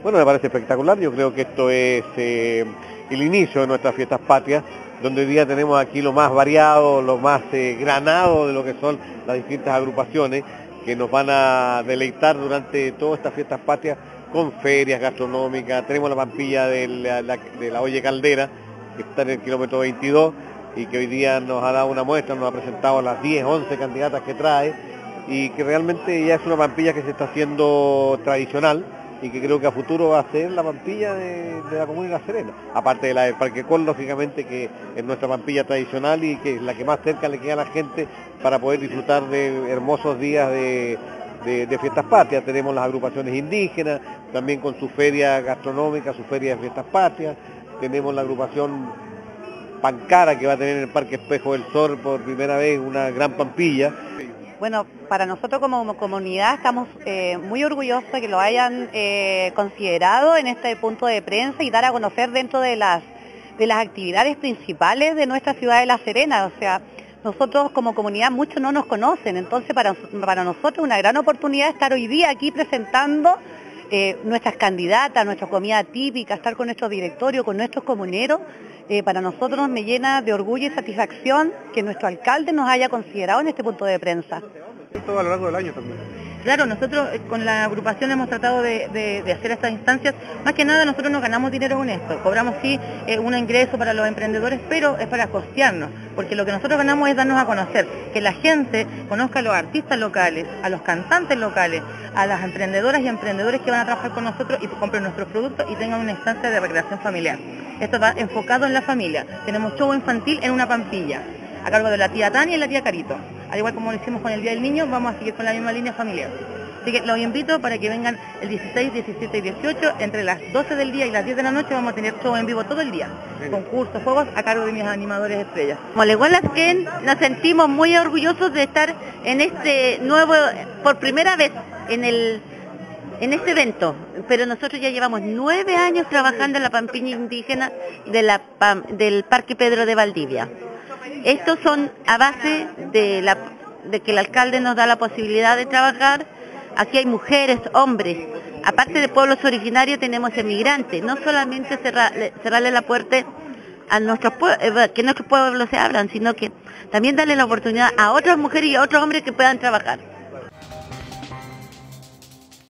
Bueno, me parece espectacular, yo creo que esto es el inicio de nuestras fiestas patrias, donde hoy día tenemos aquí lo más variado, lo más granado de lo que son las distintas agrupaciones que nos van a deleitar durante todas estas fiestas patrias con ferias gastronómicas. Tenemos la pampilla de la Oye Caldera, que está en el kilómetro 22 y que hoy día nos ha dado una muestra, nos ha presentado las 10, 11 candidatas que trae y que realmente ya es una pampilla que se está haciendo tradicional y que creo que a futuro va a ser la pampilla de la comuna de La Serena, aparte de la del Parque Col, lógicamente, que es nuestra pampilla tradicional y que es la que más cerca le queda a la gente para poder disfrutar de hermosos días de fiestas patrias. Tenemos las agrupaciones indígenas, también con su feria gastronómica, su feria de fiestas patrias. Tenemos la agrupación Pancara, que va a tener en el Parque Espejo del Sol por primera vez una gran pampilla. Bueno, para nosotros como comunidad estamos muy orgullosos de que lo hayan considerado en este punto de prensa y dar a conocer dentro de las actividades principales de nuestra ciudad de La Serena. O sea, nosotros como comunidad muchos no nos conocen, entonces para nosotros es una gran oportunidad estar hoy día aquí presentando nuestras candidatas, nuestra comida típica, estar con nuestro directorio, con nuestros comuneros. Para nosotros me llena de orgullo y satisfacción que nuestro alcalde nos haya considerado en este punto de prensa. Todo a lo largo del año también. Claro, nosotros con la agrupación hemos tratado de hacer estas instancias. Más que nada nosotros no ganamos dinero con esto, cobramos sí un ingreso para los emprendedores, pero es para costearnos, porque lo que nosotros ganamos es darnos a conocer, que la gente conozca a los artistas locales, a los cantantes locales, a las emprendedoras y emprendedores que van a trabajar con nosotros y compren nuestros productos y tengan una instancia de recreación familiar. Esto va enfocado en la familia. Tenemos show infantil en una pampilla, a cargo de la tía Tania y la tía Carito. Al igual como lo hicimos con el Día del Niño, vamos a seguir con la misma línea familiar. Así que los invito para que vengan el 16, 17 y 18, entre las 12 del día y las 10 de la noche vamos a tener show en vivo todo el día. Concursos, juegos a cargo de mis animadores estrellas. Como Legualasquén, nos sentimos muy orgullosos de estar en este nuevo, por primera vez en este evento, pero nosotros ya llevamos 9 años trabajando en la pampiña indígena del Parque Pedro de Valdivia. Estos son a base de que el alcalde nos da la posibilidad de trabajar. Aquí hay mujeres, hombres, aparte de pueblos originarios tenemos emigrantes, no solamente cerrarle la puerta a que nuestros pueblos se abran, sino que también darle la oportunidad a otras mujeres y a otros hombres que puedan trabajar.